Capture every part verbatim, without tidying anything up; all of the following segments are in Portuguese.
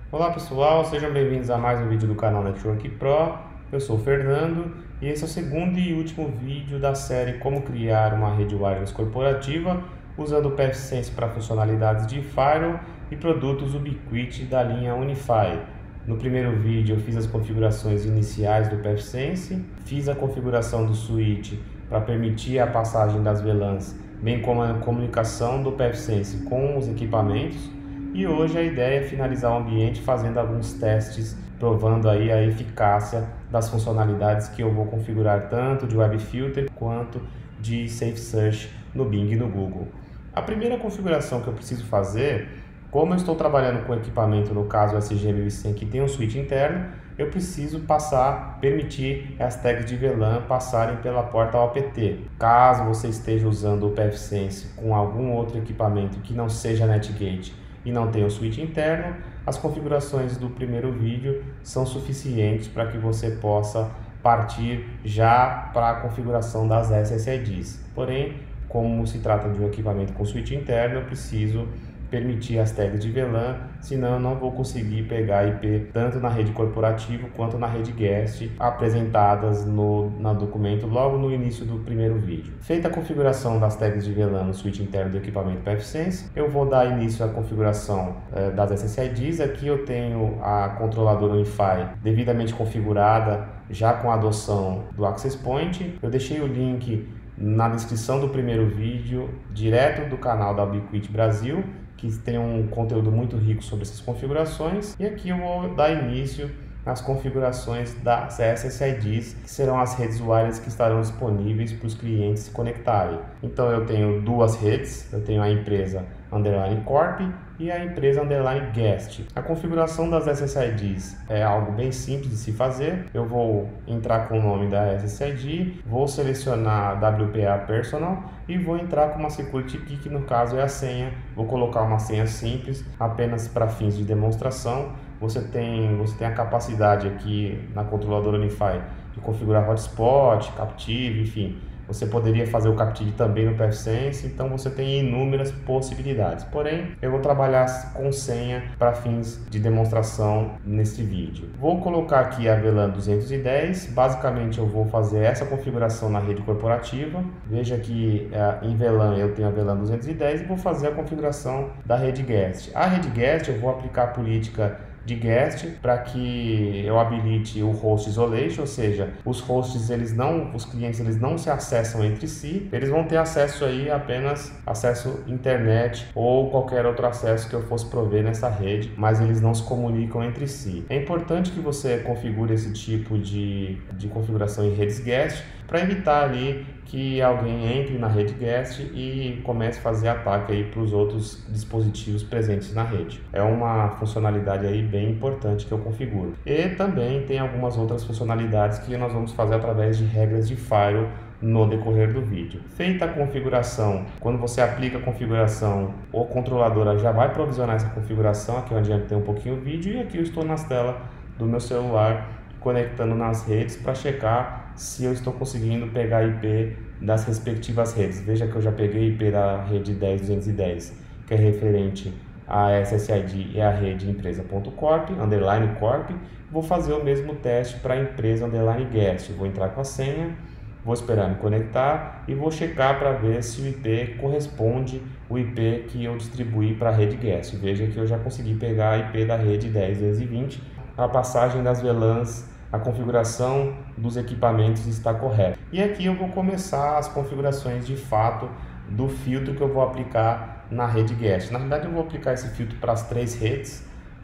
Olá pessoal, sejam bem-vindos a mais um vídeo do canal Network Pro. Eu sou o Fernando e esse é o segundo e último vídeo da série Como criar uma rede wireless corporativa usando o PFSense para funcionalidades de Firewall e produtos Ubiquiti da linha Unify. No primeiro vídeo eu fiz as configurações iniciais do PFSense, fiz a configuração do switch para permitir a passagem das V LANs, bem como a comunicação do PFSense com os equipamentos. E hoje a ideia é finalizar o ambiente fazendo alguns testes, provando aí a eficácia das funcionalidades que eu vou configurar tanto de Web Filter quanto de Safe Search no Bing e no Google. A primeira configuração que eu preciso fazer, como eu estou trabalhando com equipamento, no caso o S G mil e cem, que tem um switch interno, eu preciso passar, permitir as tags de V LAN passarem pela porta O P T. Caso você esteja usando o PFSense com algum outro equipamento que não seja NetGate e não tem o switch interno, as configurações do primeiro vídeo são suficientes para que você possa partir já para a configuração das S S I Ds. Porém, como se trata de um equipamento com switch interno, eu preciso permitir as tags de V LAN, senão eu não vou conseguir pegar I P tanto na rede corporativa quanto na rede guest apresentadas no, no documento logo no início do primeiro vídeo. Feita a configuração das tags de V LAN no switch interno do equipamento PFSense, eu vou dar início à configuração eh, das S S I Ds. Aqui eu tenho a controladora Unify devidamente configurada, já com a adoção do Access Point. Eu deixei o link na descrição do primeiro vídeo, direto do canal da Ubiquiti Brasil, que tem um conteúdo muito rico sobre essas configurações. E aqui eu vou dar início às configurações das S S I Ds, que serão as redes wireless que estarão disponíveis para os clientes se conectarem. Então eu tenho duas redes, eu tenho a empresa Underline Corp e a empresa Underline Guest. A configuração das S S I Ds é algo bem simples de se fazer. Eu vou entrar com o nome da S S I D, vou selecionar W P A Personal e vou entrar com uma Security Key, que no caso é a senha. Vou colocar uma senha simples, apenas para fins de demonstração. Você tem, você tem a capacidade aqui na controladora Unify de configurar hotspot, captive, enfim. Você poderia fazer o captive também no PFSense, então você tem inúmeras possibilidades. Porém, eu vou trabalhar com senha para fins de demonstração neste vídeo. Vou colocar aqui a V LAN duzentos e dez. Basicamente, eu vou fazer essa configuração na rede corporativa. Veja que em V LAN eu tenho a V LAN duzentos e dez e vou fazer a configuração da rede guest. A rede guest eu vou aplicar a política de guest para que eu habilite o host isolation, ou seja, os hosts, eles não, os clientes, eles não se acessam entre si, eles vão ter acesso aí apenas acesso internet ou qualquer outro acesso que eu fosse prover nessa rede, mas eles não se comunicam entre si. É importante que você configure esse tipo de, de configuração em redes guest para evitar ali que alguém entre na rede guest e comece a fazer ataque aí para os outros dispositivos presentes na rede. É uma funcionalidade aí bem importante que eu configuro. E também tem algumas outras funcionalidades que nós vamos fazer através de regras de firewall no decorrer do vídeo. Feita a configuração, quando você aplica a configuração, o controlador já vai provisionar essa configuração. Aqui eu adiantei um pouquinho o vídeo e aqui eu estou nas telas do meu celular conectando nas redes para checar se eu estou conseguindo pegar I P das respectivas redes. Veja que eu já peguei I P da rede dez duzentos e dez, que é referente à S S I D e à rede empresa.corp, underline corp. Vou fazer o mesmo teste para a empresa underline guest. Vou entrar com a senha, vou esperar me conectar e vou checar para ver se o I P corresponde ao I P que eu distribuí para a rede guest. Veja que eu já consegui pegar a I P da rede dez duzentos e vinte. A passagem das V LANs, a configuração dos equipamentos está correta. E aqui eu vou começar as configurações de fato do filtro que eu vou aplicar na rede guest. Na verdade eu vou aplicar esse filtro para as três redes,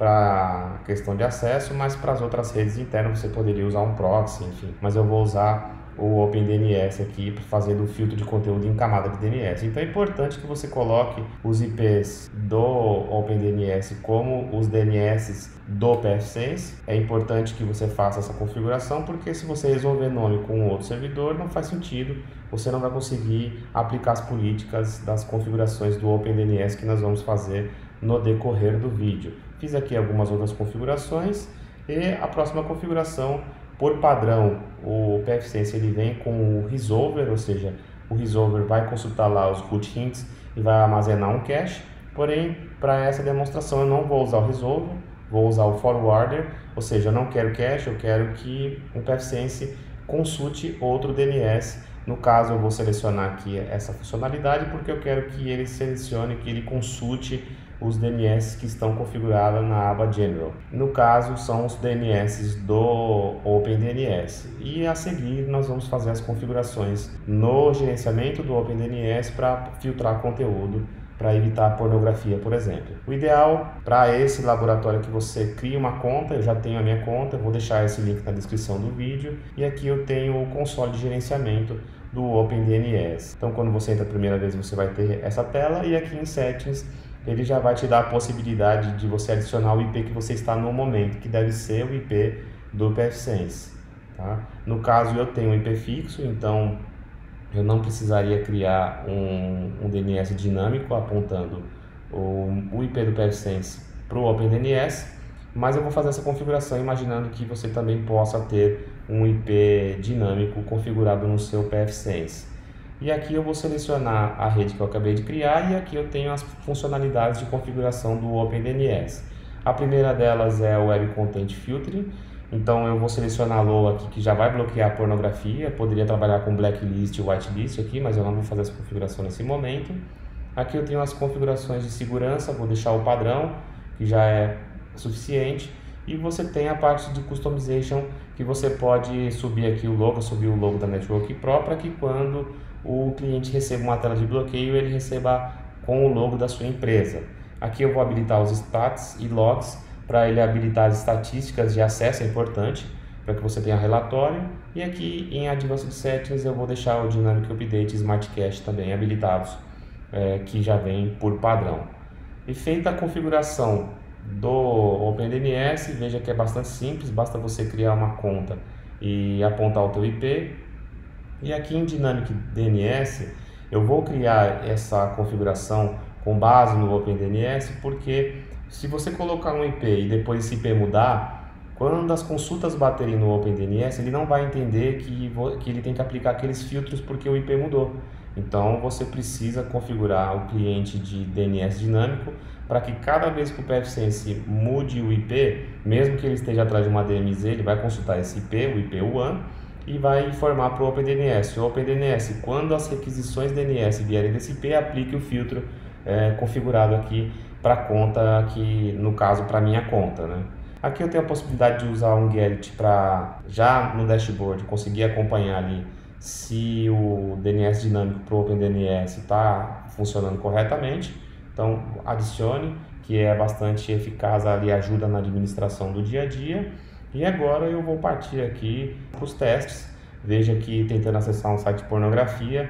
para questão de acesso, mas para as outras redes internas você poderia usar um proxy, enfim. Mas eu vou usar o OpenDNS aqui fazendo o filtro de conteúdo em camada de D N S. Então é importante que você coloque os I Ps do OpenDNS como os D N S do PFSense. É importante que você faça essa configuração, porque se você resolver nome com outro servidor, não faz sentido, você não vai conseguir aplicar as políticas das configurações do OpenDNS que nós vamos fazer no decorrer do vídeo. Fiz aqui algumas outras configurações e a próxima configuração, por padrão, o PFSense ele vem com o resolver, ou seja, o resolver vai consultar lá os root hints e vai armazenar um cache. Porém, para essa demonstração eu não vou usar o resolver, vou usar o forwarder, ou seja, eu não quero cache, eu quero que o pfSense consulte outro D N S. No caso, eu vou selecionar aqui essa funcionalidade porque eu quero que ele selecione, que ele consulte os D N S que estão configurados na aba General. No caso, são os D N S do OpenDNS. E a seguir, nós vamos fazer as configurações no gerenciamento do OpenDNS para filtrar conteúdo, para evitar pornografia, por exemplo. O ideal para esse laboratório é que você crie uma conta. Eu já tenho a minha conta, eu vou deixar esse link na descrição do vídeo. E aqui eu tenho o console de gerenciamento do OpenDNS. Então, quando você entra a primeira vez, você vai ter essa tela, e aqui em Settings ele já vai te dar a possibilidade de você adicionar o I P que você está no momento, que deve ser o I P do pfSense. Tá? No caso, eu tenho um I P fixo, então eu não precisaria criar um, um D N S dinâmico apontando o, o I P do pfSense para o OpenDNS, mas eu vou fazer essa configuração imaginando que você também possa ter um I P dinâmico configurado no seu pfSense. E aqui eu vou selecionar a rede que eu acabei de criar, e aqui eu tenho as funcionalidades de configuração do OpenDNS. A primeira delas é o Web Content Filtering. Então eu vou selecionar a L O A aqui, que já vai bloquear a pornografia. Poderia trabalhar com Blacklist e Whitelist aqui, mas eu não vou fazer essa configuração nesse momento. Aqui eu tenho as configurações de segurança, vou deixar o padrão, que já é suficiente. E você tem a parte de Customization, que você pode subir aqui o logo, subir o logo da Network Pro, para que quando o cliente receba uma tela de bloqueio, ele receba com o logo da sua empresa. Aqui eu vou habilitar os stats e logs, para ele habilitar as estatísticas de acesso, é importante, para que você tenha relatório. E aqui em Advanced Settings eu vou deixar o Dynamic Update e Smart Cache também habilitados, é, que já vem por padrão. E feita a configuração do OpenDNS, veja que é bastante simples, basta você criar uma conta e apontar o teu I P. E aqui em Dynamic D N S eu vou criar essa configuração com base no OpenDNS, porque se você colocar um I P e depois esse I P mudar, quando as consultas baterem no OpenDNS, ele não vai entender que, que ele tem que aplicar aqueles filtros porque o I P mudou. Então você precisa configurar o cliente de D N S dinâmico para que cada vez que o pfSense mude o I P, mesmo que ele esteja atrás de uma D M Z, ele vai consultar esse I P, o I P one, e vai informar para o OpenDNS. O OpenDNS, quando as requisições D N S vierem desse I P, aplique o filtro é, configurado aqui para a conta, aqui no caso para minha conta, né? Aqui eu tenho a possibilidade de usar um Gerrit para, já no dashboard, conseguir acompanhar ali se o D N S dinâmico para o OpenDNS está funcionando corretamente. Então adicione, que é bastante eficaz ali, ajuda na administração do dia a dia. E agora eu vou partir aqui para os testes. Veja que tentando acessar um site de pornografia,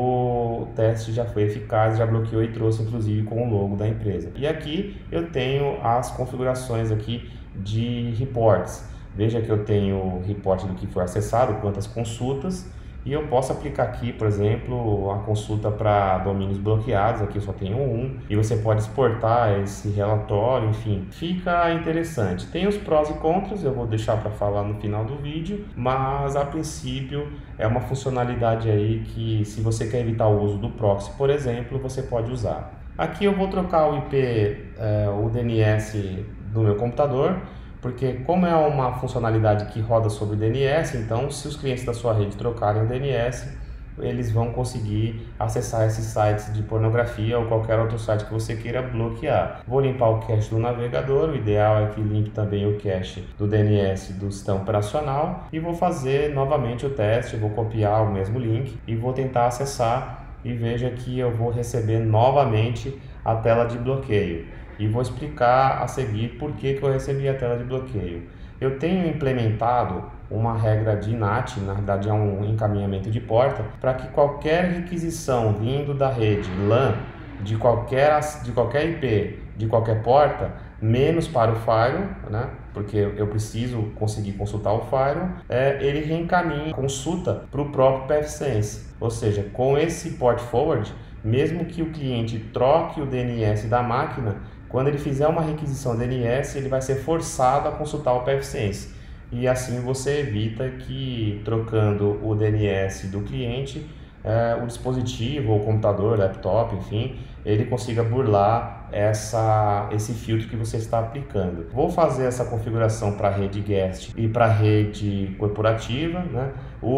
o teste já foi eficaz, já bloqueou e trouxe inclusive com o logo da empresa. E aqui eu tenho as configurações aqui de reports. Veja que eu tenho o report do que foi acessado, quantas consultas, e eu posso aplicar aqui, por exemplo, a consulta para domínios bloqueados. Aqui eu só tenho um, e você pode exportar esse relatório, enfim, fica interessante. Tem os prós e contras, eu vou deixar para falar no final do vídeo, mas a princípio é uma funcionalidade aí que, se você quer evitar o uso do proxy, por exemplo, você pode usar. Aqui eu vou trocar o I P, é, o D N S do meu computador, porque como é uma funcionalidade que roda sobre o D N S, então se os clientes da sua rede trocarem o D N S, eles vão conseguir acessar esses sites de pornografia ou qualquer outro site que você queira bloquear. Vou limpar o cache do navegador, o ideal é que limpe também o cache do D N S do sistema operacional, e vou fazer novamente o teste. Vou copiar o mesmo link e vou tentar acessar, e veja que eu vou receber novamente a tela de bloqueio. E vou explicar a seguir por que que eu recebi a tela de bloqueio. Eu tenho implementado uma regra de N A T, na verdade é um encaminhamento de porta, para que qualquer requisição vindo da rede LAN, de qualquer, de qualquer I P, de qualquer porta, menos para o firewall, né? Porque eu preciso conseguir consultar o firewall, é, ele reencaminha a consulta para o próprio pfSense. Ou seja, com esse port forward, mesmo que o cliente troque o D N S da máquina, quando ele fizer uma requisição D N S, ele vai ser forçado a consultar o pfSense. E assim você evita que, trocando o D N S do cliente, é, o dispositivo, o computador, laptop, enfim, ele consiga burlar essa, esse filtro que você está aplicando. Vou fazer essa configuração para a rede guest e para a rede corporativa, né?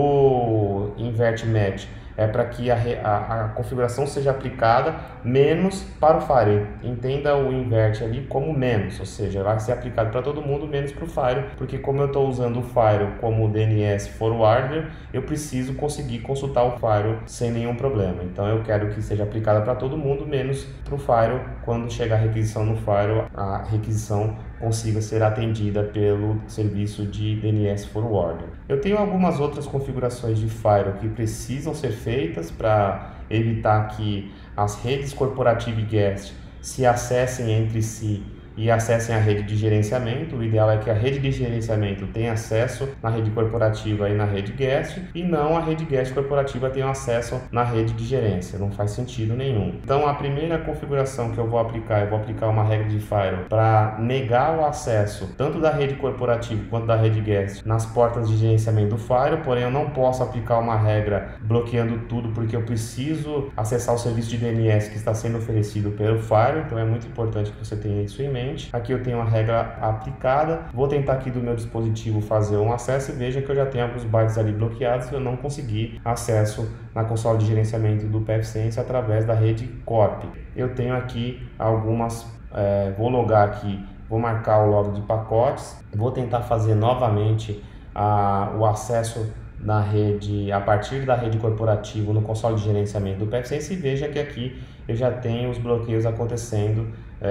O invert match é para que a, a, a configuração seja aplicada menos para o Fire. Entenda o invert ali como menos, ou seja, vai ser aplicado para todo mundo, menos para o Fire, porque como eu estou usando o Fire como D N S forwarder, eu preciso conseguir consultar o Fire sem nenhum problema. Então eu quero que seja aplicada para todo mundo, menos para o Fire. Quando chegar a requisição no Fire, a requisição consiga ser atendida pelo serviço de D N S forwarder. Eu tenho algumas outras configurações de Fire que precisam ser feitas para evitar que as redes corporativa e guest se acessem entre si e acessem a rede de gerenciamento. O ideal é que a rede de gerenciamento tenha acesso na rede corporativa e na rede guest, e não a rede guest corporativa tenha acesso na rede de gerência. Não faz sentido nenhum. Então a primeira configuração que eu vou aplicar, eu vou aplicar uma regra de firewall para negar o acesso tanto da rede corporativa quanto da rede guest nas portas de gerenciamento do firewall, porém eu não posso aplicar uma regra bloqueando tudo, porque eu preciso acessar o serviço de D N S que está sendo oferecido pelo firewall. Então é muito importante que você tenha isso em mente. Aqui eu tenho uma regra aplicada, vou tentar aqui do meu dispositivo fazer um acesso e veja que eu já tenho alguns bytes ali bloqueados e eu não consegui acesso na console de gerenciamento do pfSense através da rede Corp. Eu tenho aqui algumas, é, vou logar aqui, vou marcar o log de pacotes, vou tentar fazer novamente a, o acesso na rede, a partir da rede corporativa no console de gerenciamento do pfSense, e veja que aqui eu já tenho os bloqueios acontecendo,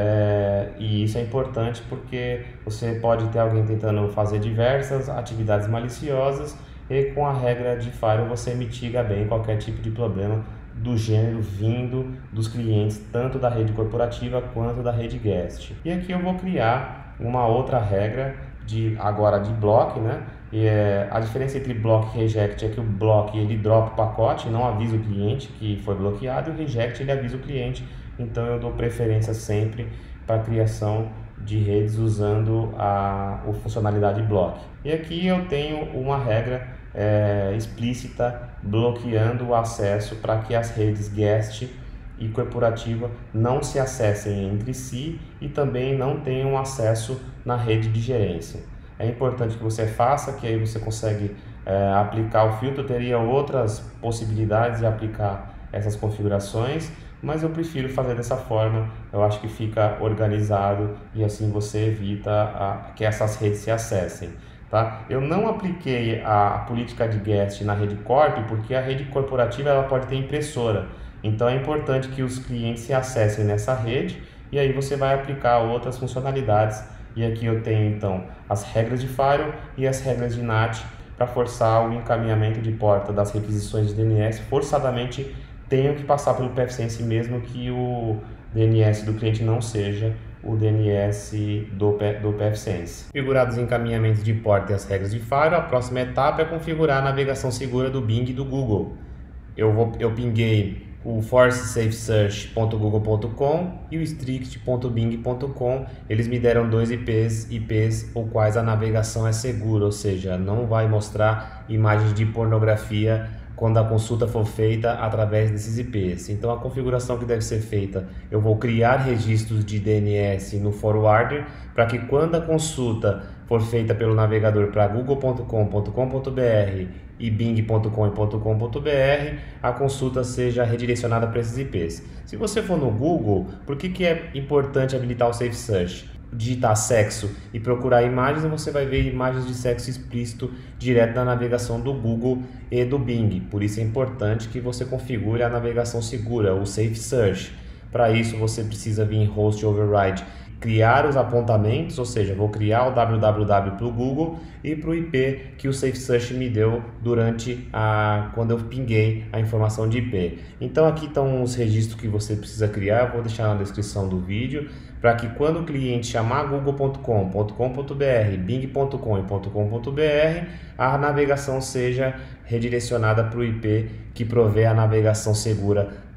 é, e isso é importante porque você pode ter alguém tentando fazer diversas atividades maliciosas, e com a regra de firewall você mitiga bem qualquer tipo de problema do gênero vindo dos clientes, tanto da rede corporativa quanto da rede guest. E aqui eu vou criar uma outra regra de agora de block, né? E é, a diferença entre block e reject é que o block ele dropa o pacote, não avisa o cliente que foi bloqueado, e o reject ele avisa o cliente. Então eu dou preferência sempre para a criação de redes usando a, a funcionalidade block. E aqui eu tenho uma regra é, explícita bloqueando o acesso para que as redes guest e corporativa não se acessem entre si e também não tenham acesso na rede de gerência. É importante que você faça, que aí você consegue é, aplicar o filtro. Eu teria outras possibilidades de aplicar essas configurações, mas eu prefiro fazer dessa forma. Eu acho que fica organizado e assim você evita a, que essas redes se acessem. Tá? Eu não apliquei a política de guest na rede corp porque a rede corporativa ela pode ter impressora. Então é importante que os clientes se acessem nessa rede e aí você vai aplicar outras funcionalidades. E aqui eu tenho então as regras de firewall e as regras de N A T para forçar o encaminhamento de porta das requisições de D N S. Forçadamente tenho que passar pelo pfSense mesmo que o D N S do cliente não seja o D N S do, do pfSense. Configurados os encaminhamentos de porta e as regras de firewall, a próxima etapa é configurar a navegação segura do Bing e do Google. Eu, vou, eu pinguei o force safe search ponto google ponto com e o strict ponto bing ponto com. Eles me deram dois I Ps, I Ps ou quais a navegação é segura, ou seja, não vai mostrar imagens de pornografia quando a consulta for feita através desses I Ps. Então a configuração que deve ser feita, eu vou criar registros de D N S no forwarder para que quando a consulta for feita pelo navegador para google ponto com ponto com ponto br e bing ponto com ponto com ponto br, a consulta seja redirecionada para esses I Ps. Se você for no Google, por que, que é importante habilitar o Safe Search? Digitar sexo e procurar imagens, você vai ver imagens de sexo explícito direto da navegação do Google e do Bing. Por isso é importante que você configure a navegação segura, o Safe Search. Para isso você precisa vir em Host Override, criar os apontamentos, ou seja, vou criar o www para o Google e para o I P que o Safe Search me deu durante a quando eu pinguei a informação de I P. Então aqui estão os registros que você precisa criar, eu vou deixar na descrição do vídeo, para que quando o cliente chamar google ponto com ponto com ponto br, bing ponto com ponto com ponto br, a navegação seja redirecionada para o I P que provê a navegação segura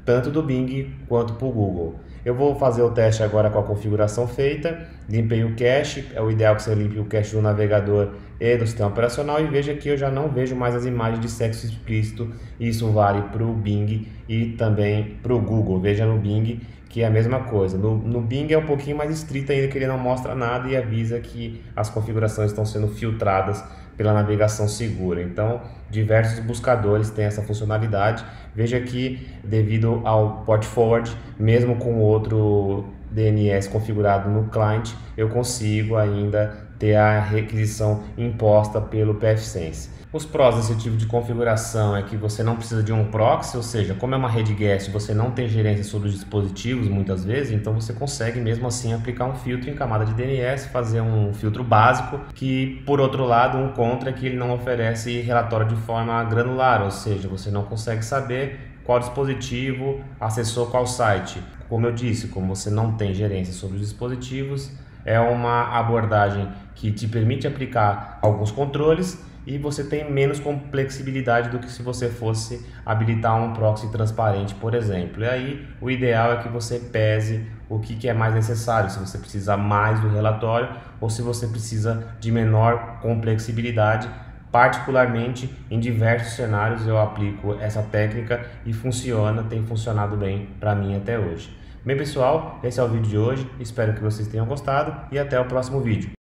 tanto do Bing quanto para o Google. Eu vou fazer o teste agora com a configuração feita, limpei o cache, é o ideal que você limpe o cache do navegador e do sistema operacional, e veja que eu já não vejo mais as imagens de sexo explícito. Isso vale para o Bing e também para o Google. Veja no Bing que é a mesma coisa. No, no Bing é um pouquinho mais estrito ainda, que ele não mostra nada e avisa que as configurações estão sendo filtradas pela navegação segura. Então, diversos buscadores têm essa funcionalidade. Veja que, devido ao port forward, mesmo com outro D N S configurado no client, eu consigo ainda ter a requisição imposta pelo pfSense. Os prós desse tipo de configuração é que você não precisa de um proxy, ou seja, como é uma rede guest, você não tem gerência sobre os dispositivos muitas vezes, então você consegue mesmo assim aplicar um filtro em camada de D N S, fazer um filtro básico, que por outro lado um contra é que ele não oferece relatório de forma granular, ou seja, você não consegue saber qual dispositivo acessou qual site. Como eu disse, como você não tem gerência sobre os dispositivos, é uma abordagem que te permite aplicar alguns controles e você tem menos complexibilidade do que se você fosse habilitar um proxy transparente, por exemplo. E aí o ideal é que você pese o que, que é mais necessário, se você precisa mais do relatório ou se você precisa de menor complexibilidade. Particularmente em diversos cenários eu aplico essa técnica e funciona, tem funcionado bem para mim até hoje. Bem pessoal, esse é o vídeo de hoje, espero que vocês tenham gostado e até o próximo vídeo.